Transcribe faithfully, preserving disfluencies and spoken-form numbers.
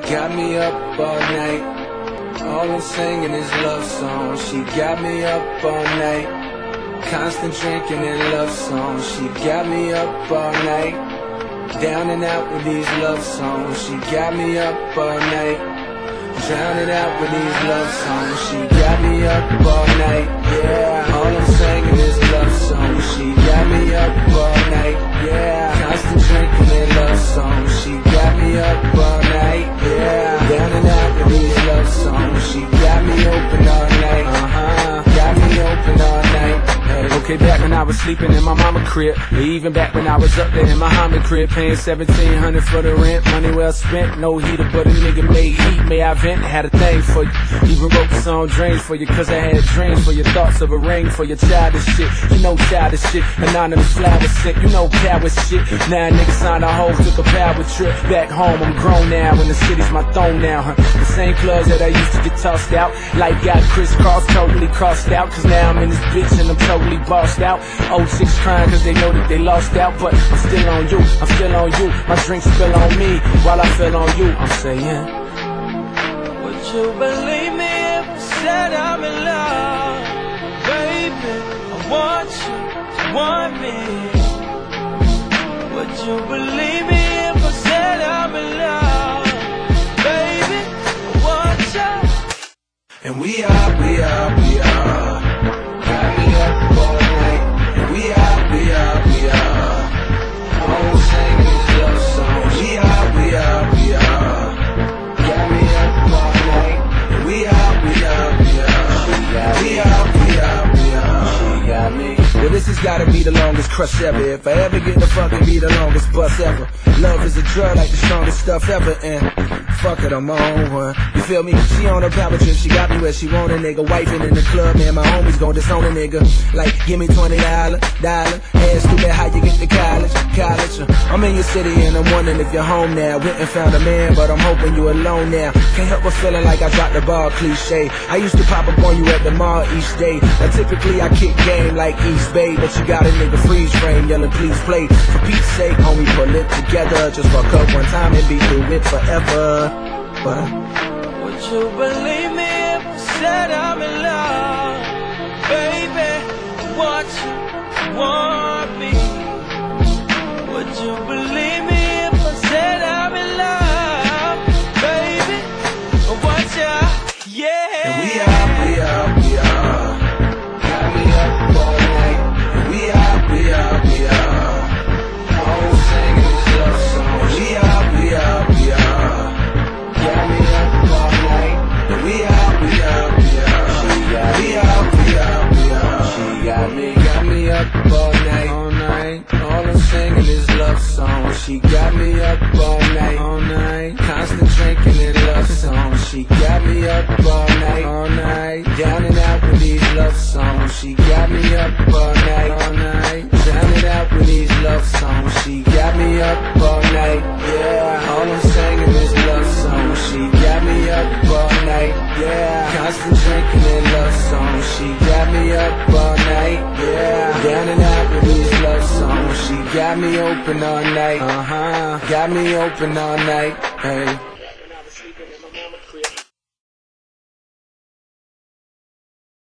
got me up all night. All I'm singing is love songs. She got me up all night. Constant drinking and love songs. She got me up all night. Down and out with these love songs. She got me up all night. Drowning out with these love songs. She got me up all night. Yeah, all I'm singing is love songs. She got me up all night. Yeah, constant drinking and love songs. She got me up all night. Yeah, down and out with these love songs. She got me open all night. Uh-huh, got me open all night. Okay, back when I was sleeping in my mama crib, or even back when I was up there in my Muhammad crib, paying seventeen hundred for the rent, money well spent, no heater, but a nigga made heat, may I vent, had a thing for you, even wrote the song Dreams for you, cause I had dreams for your thoughts of a ring for your childish shit, you know childish shit, anonymous flower scent, you know power shit, now niggas signed a hoe, took a power trip, back home I'm grown now, and the city's my throne now, huh, the same clubs that I used to get tossed out, like got crisscrossed, totally crossed out, cause now I'm in this bitch and I'm totally bossed out. Oh six crying cause they know that they lost out, but I'm still on you, I'm still on you. My drink spill on me while I feel on you. I'm saying, would you believe me if I said I'm in love? Baby, I want you to want me. Would you believe me if I said I'm in love? Baby, I want you. And we are, we are, we are. Got me up all night. And we are, we are, we are. All I'm singing is love songs. We are, we are, we are. Got me up all night. And we are, we are, we are. We are, we are, we are. She got me. Well, this has gotta be the longest crush ever. If I ever get the fucking be the longest bus ever. Love is a drug like the strongest stuff ever. And fuck it, I'm on one. You feel me? She on her power trip, she got me where she want a nigga. Wifing in the club, man, my homies gon' disown a nigga. Like, give me twenty dollars, dollar. Hey, stupid, how you get to college? College. Uh, I'm in your city and I'm wondering if you're home now. Went and found a man, but I'm hoping you alone now. Can't help but feeling like I dropped the ball, cliche. I used to pop up on you at the mall each day. Now typically I kick game like East Bay, but you got a nigga freeze frame yelling please play. For Pete's sake, homie, pull it together. Just fuck up one time and be through it forever. But would you believe me if I said I'm in love? Baby, want you, want me. Would you believe me if I said I'm in love? Baby, I want you, yeah. And we are, we are, we are. Got me up all night. And we are, we are, we are. All I'm singing is love songs. We are, we are, we are. Got me up all night. And we are, we are, we are. We are, we are, we are. She got me, got me up all night, all night. All I'm singing is love songs. She got me up all night, all night. Constant drinking and love songs. She got me up all night, all night. Down and out with these love songs. She got me up all night, all night. Drowning out with these love songs. She got me up all night, yeah. All I'm singing is love songs. She got me up all night, yeah. Constant drinking and love songs. She got me up all night, yeah. Down and out with these love songs. She got me open all night, uh-huh. Got me open all night, hey.